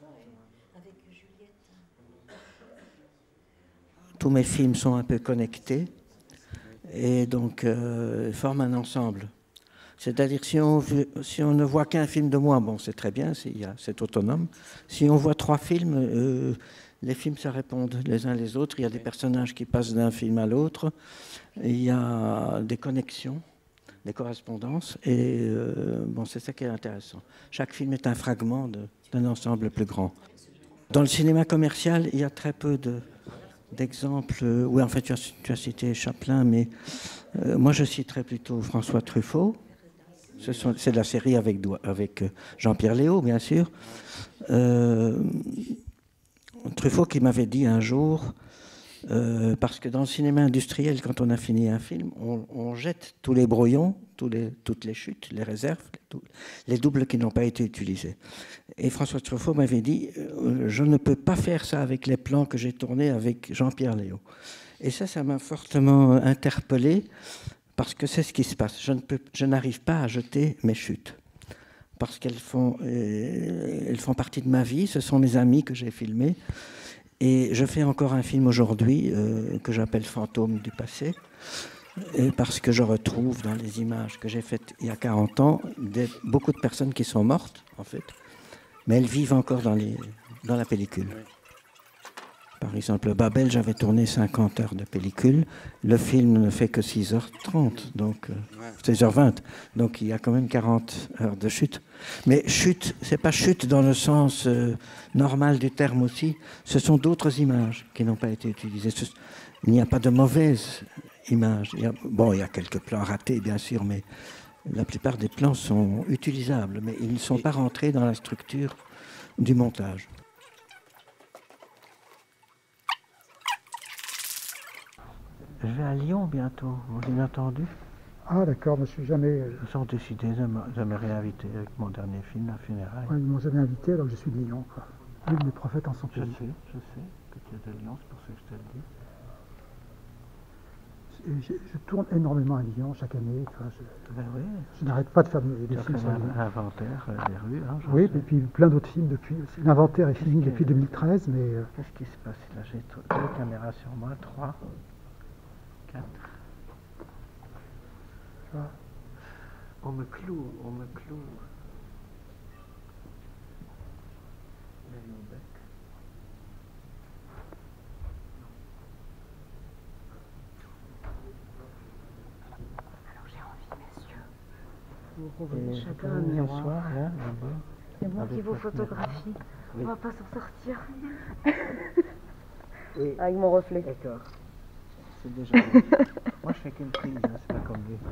avec Juliette. Tous mes films sont un peu connectés et donc forment un ensemble. C'est-à-dire si on ne voit qu'un film de moi, bon c'est très bien, c'est autonome. Si on voit 3 films, les films se répondent les uns les autres. Il y a des personnages qui passent d'un film à l'autre. Il y a des connexions, des correspondances. Et bon, c'est ça qui est intéressant. Chaque film est un fragment d'un ensemble plus grand. Dans le cinéma commercial, il y a très peu d'exemples. Oui, en fait, tu as cité Chaplin, mais moi je citerais plutôt François Truffaut. C'est de la série avec Jean-Pierre Léaud, bien sûr. Truffaut qui m'avait dit un jour, parce que dans le cinéma industriel, quand on a fini un film, on jette tous les brouillons, toutes les chutes, les réserves, les doubles qui n'ont pas été utilisés. Et François Truffaut m'avait dit, je ne peux pas faire ça avec les plans que j'ai tournés avec Jean-Pierre Léaud. Et ça m'a fortement interpellé, parce que c'est ce qui se passe. Je n'arrive pas à jeter mes chutes, parce elles font partie de ma vie. Ce sont mes amis que j'ai filmés. Et je fais encore un film aujourd'hui que j'appelle Fantôme du passé, et parce que je retrouve dans les images que j'ai faites il y a 40 ans beaucoup de personnes qui sont mortes, en fait, mais elles vivent encore dans la pellicule. Par exemple, Babel, j'avais tourné 50 heures de pellicule. Le film ne fait que 6h30, donc 6h20. Donc il y a quand même 40 heures de chute. Mais chute, c'est pas chute dans le sens normal du terme aussi. Ce sont d'autres images qui n'ont pas été utilisées. Il n'y a pas de mauvaises images. Il y a quelques plans ratés, bien sûr, mais la plupart des plans sont utilisables. Mais ils ne sont pas rentrés dans la structure du montage. Je vais à Lyon bientôt, vous l'avez entendu? Ah d'accord, je ne suis jamais... Ils ont décidé de me réinviter avec mon dernier film, La Funéraille. Ouais, ils ne m'ont jamais invité, alors je suis de Lyon, quoi. L'une des prophètes en son pays. Je sais que tu es de Lyon, c'est pour ça que je te le dis. Je tourne énormément à Lyon chaque année. Tu vois, oui. Je n'arrête pas de faire des films sur Lyon. L'inventaire des rues. Hein, oui, et puis plein d'autres films depuis. L'inventaire est fini depuis 2013, mais... Qu'est-ce qui se passe là? J'ai 2 caméras sur moi, 3, 4. Tu vois, on me cloue. Vous revenez chacun un miroir. C'est moi qui vous photographie. Oui. On va pas s'en sortir. Oui. Avec mon reflet. D'accord. C'est déjà bien. Moi je fais qu'une prise, hein, c'est pas comme lui.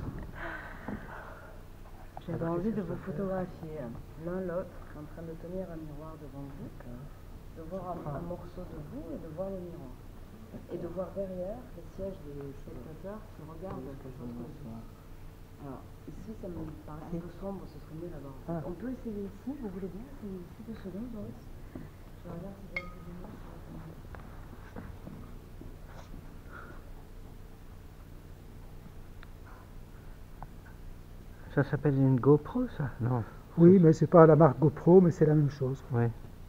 J'avais envie de vous photographier l'un l'autre en train de tenir un miroir devant vous, de voir un morceau de vous et de voir le miroir. Et de voir derrière les sièges des spectateurs qui regardent quelque chose comme ça. Alors, ici, ça me paraît un peu sombre, ce serait mieux là-bas. Ah. On peut essayer ici, vous voulez bien essayer ici 2 secondes, Boris? Je regarde si vous avez plus de mal. Ça s'appelle une GoPro, ça? Non. Oui, mais c'est pas la marque GoPro, mais c'est la même chose. Oui.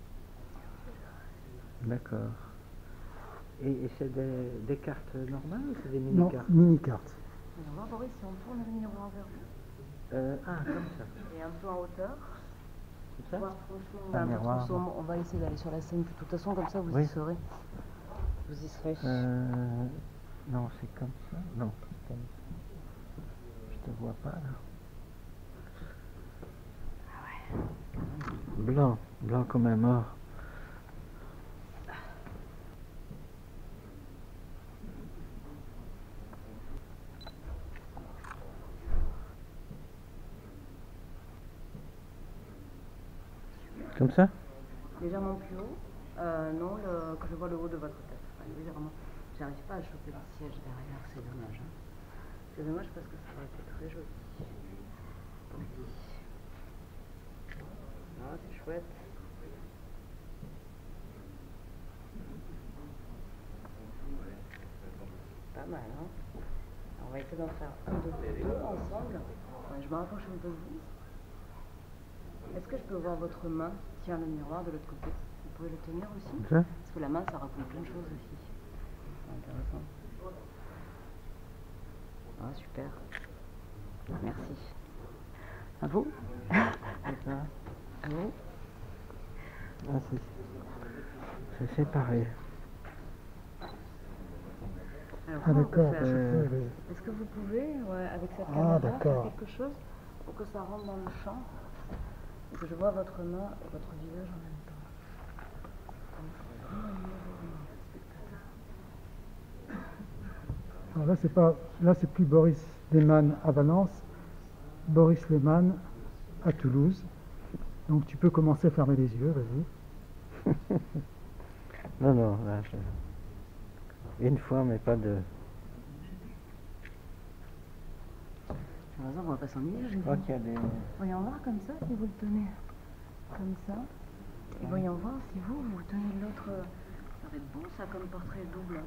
D'accord. Et c'est des cartes normales ou c'est des mini-cartes? Non, mini-cartes. On va voir, Boris, si on tourne le miroir vers vous. Comme ça. Et un peu en hauteur. Comme ça? Voir, franchement, un miroir. On va essayer d'aller sur la scène. De toute façon, comme ça, vous y serez. Vous y serez. Non, c'est comme ça. Non, c'est comme ça. Je te vois pas là. Blanc comme un mort. Comme ça? Légèrement plus haut. Non, que je vois le haut de votre tête. Enfin, légèrement. J'arrive pas à choper le siège derrière, c'est dommage. Hein. C'est dommage parce que ça aurait été très joli. Oui. Ah, c'est chouette. Pas mal, hein. On va essayer d'en faire un, deux ensemble. Ouais, je me rapproche un peu de vous. Est-ce que je peux voir votre main tient le miroir de l'autre côté? Vous pouvez le tenir aussi? Ok. Parce que la main, ça raconte plein de choses aussi. C'est intéressant. Ah, super. Merci. À vous? À vous? Ah, c'est séparé. Alors, Ah comment on peut d'accord. faire Est-ce que vous pouvez, ouais, avec cette caméra, faire d'accord. quelque chose pour que ça rentre dans le champ et que je vois votre main et votre visage en même temps? Alors là c'est plus Boris Lehmann à Valence, Boris Lehmann à Toulouse. Donc tu peux commencer à fermer les yeux, vas-y. Non, là, une fois, mais pas deux. Par exemple, on va pas s'ennuyer, Je crois qu'il y a des... Voyons voir comme ça, si vous le tenez comme ça. Et voyons voir si vous tenez l'autre. Ça va être bon ça comme portrait double.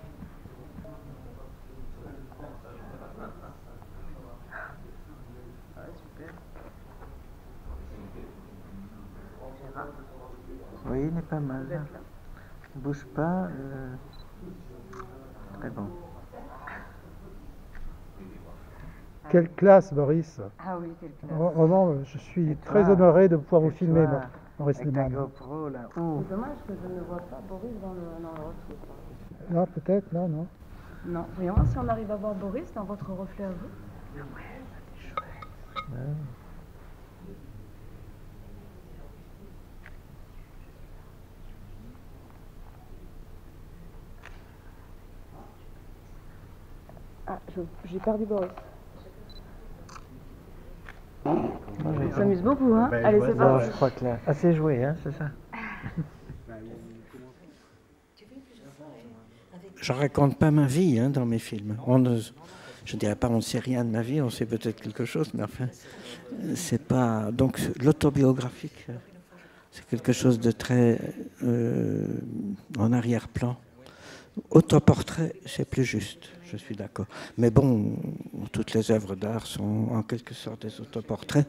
Ah, super. Gérard, Oui, il est pas mal. vous êtes là. Bouge pas. Très bon. Quelle classe, Boris. Ah oui, quelle classe. Vraiment, je suis Et très toi honoré de pouvoir vous Et filmer, toi, Boris avec ta Lehmann. GoPro, là. C'est dommage que je ne vois pas Boris dans le reflet. Là, peut-être, là, non. Non, voyons voir si on arrive à voir Boris dans votre reflet à vous. Ah ouais, ça c'est chouette. Ouais. Ah, j'ai perdu Boris. Moi, On s'amuse beaucoup, hein? Ben, Allez, ouais, c'est non, parti. je crois que là... Ah, c'est joué, hein, c'est ça? Je raconte pas ma vie hein, dans mes films. Je dirais pas on ne sait rien de ma vie, on sait peut-être quelque chose, mais enfin, c'est pas... Donc l'autobiographique, c'est quelque chose de très en arrière-plan. Autoportrait, c'est plus juste, je suis d'accord. Mais bon, toutes les œuvres d'art sont en quelque sorte des autoportraits.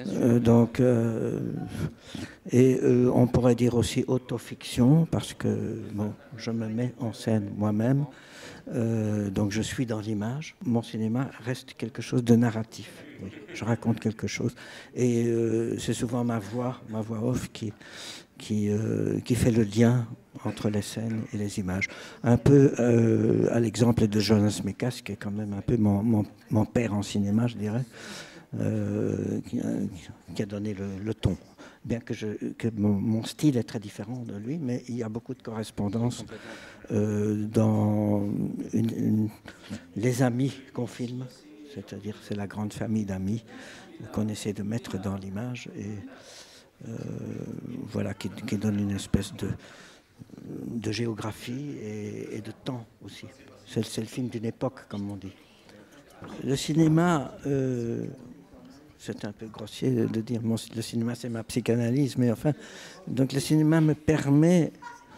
On pourrait dire aussi autofiction, parce que bon, je me mets en scène moi-même. Donc je suis dans l'image. Mon cinéma reste quelque chose de narratif. Oui, je raconte quelque chose. Et c'est souvent ma voix off qui fait le lien entre les scènes et les images. Un peu à l'exemple de Jonas Mekas, qui est quand même un peu mon père en cinéma, je dirais, qui a donné le ton. Bien que mon style est très différent de lui, mais il y a beaucoup de correspondances dans les amis qu'on filme, c'est-à-dire c'est la grande famille d'amis qu'on essaie de mettre dans l'image et voilà, qui donne une espèce de géographie et de temps aussi. C'est le film d'une époque, comme on dit. Le cinéma, c'est un peu grossier de dire le cinéma c'est ma psychanalyse, mais enfin, donc le cinéma me permet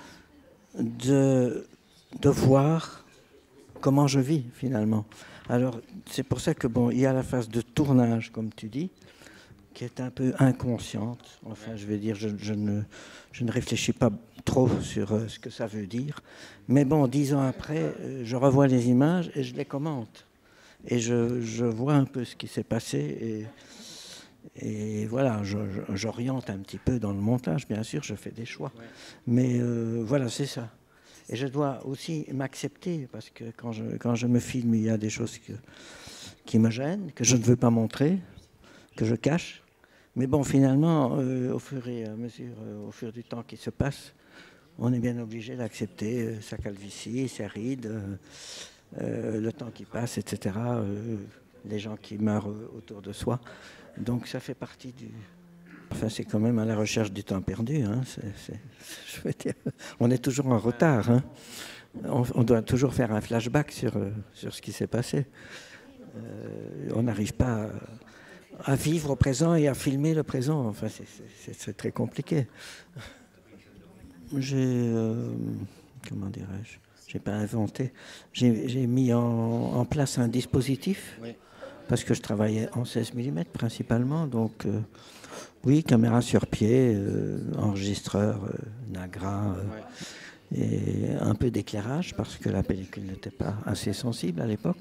de voir comment je vis finalement. Alors c'est pour ça que bon, il y a la phase de tournage, comme tu dis, qui est un peu inconsciente. Enfin, je vais dire, je ne réfléchis pas trop sur ce que ça veut dire. Mais bon, 10 ans après, je revois les images et je les commente. Et je vois un peu ce qui s'est passé. Et voilà, j'oriente un petit peu dans le montage, bien sûr, je fais des choix. Mais voilà, c'est ça. Et je dois aussi m'accepter, parce que quand je me filme, il y a des choses qui me gênent, que je ne veux pas montrer, que je cache. Mais bon, finalement, au fur et à mesure, au fur du temps qui se passe, on est bien obligé d'accepter sa calvitie, ses rides, le temps qui passe, etc., les gens qui meurent autour de soi. Donc ça fait partie du... Enfin, c'est quand même à la recherche du temps perdu. Hein. Je veux dire, on est toujours en retard. Hein. On doit toujours faire un flashback sur ce qui s'est passé. On n'arrive pas à vivre au présent et à filmer le présent. Enfin, c'est très compliqué. Comment dirais-je? J'ai pas inventé. J'ai mis en place un dispositif, oui, parce que je travaillais en 16 mm principalement. Donc, Oui, caméra sur pied, enregistreur, Nagra, et un peu d'éclairage parce que la pellicule n'était pas assez sensible à l'époque.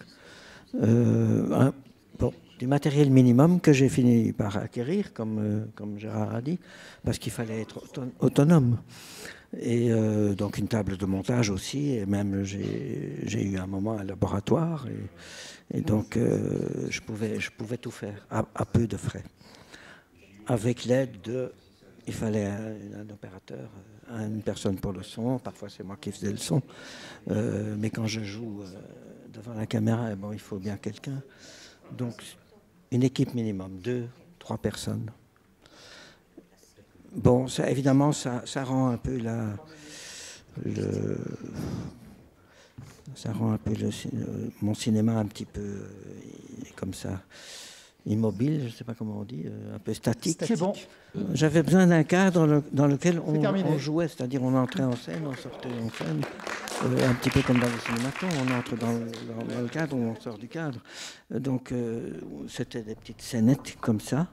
Bon, du matériel minimum que j'ai fini par acquérir, comme Gérard a dit, parce qu'il fallait être autonome. Et donc une table de montage aussi, et même j'ai eu un moment un laboratoire, et donc je pouvais tout faire à peu de frais. Avec l'aide de... Il fallait un opérateur, une personne pour le son, parfois c'est moi qui faisais le son, mais quand je joue devant la caméra, bon, il faut bien quelqu'un. Donc une équipe minimum, 2-3 personnes. Bon, ça, évidemment, ça rend un peu ça rend un peu mon cinéma un petit peu comme ça, immobile, je ne sais pas comment on dit, un peu statique. C'est bon. J'avais besoin d'un cadre dans lequel on jouait, c'est-à-dire on entrait en scène, on sortait en scène, un petit peu comme dans le cinématon, on entre dans le cadre ou on sort du cadre. Donc c'était des petites scénettes comme ça,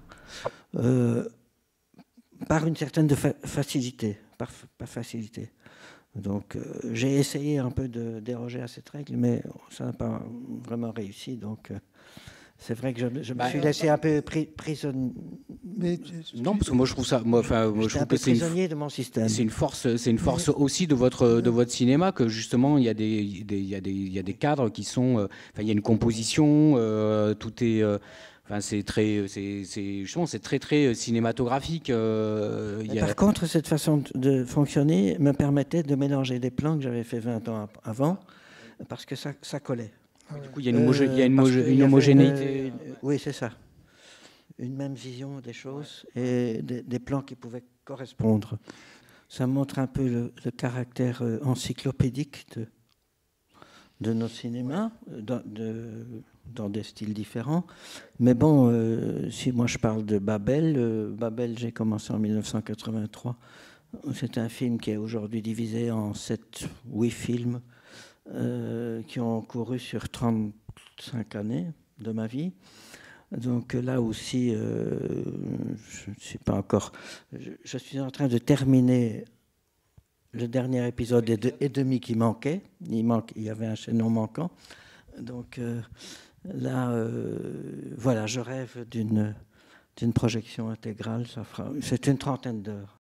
par une certaine facilité, par facilité. Donc j'ai essayé un peu de déroger à cette règle, mais ça n'a pas vraiment réussi. Donc c'est vrai que je me suis laissé un peu prisonnier. Non, parce que moi je trouve ça, je trouve que prisonnier de mon système. C'est une force aussi de votre cinéma, que justement il y a des cadres qui sont, il y a une composition, tout est. C'est très cinématographique. Par contre, cette façon de fonctionner me permettait de mélanger des plans que j'avais fait 20 ans avant, parce que ça collait. Du coup, il y a une homogénéité. Oui, c'est ça. Une même vision des choses et des plans qui pouvaient correspondre. Ça montre un peu le caractère encyclopédique de nos cinémas, dans des styles différents. Mais bon, si moi je parle de Babel, Babel, j'ai commencé en 1983. C'est un film qui est aujourd'hui divisé en 7-8 films qui ont couru sur 35 années de ma vie. Donc là aussi, je ne suis pas encore... Je suis en train de terminer le dernier épisode et demi qui manquait. Il y avait un chaînon manquant. Donc là, voilà, je rêve d'une projection intégrale. C'est une 30aine d'heures.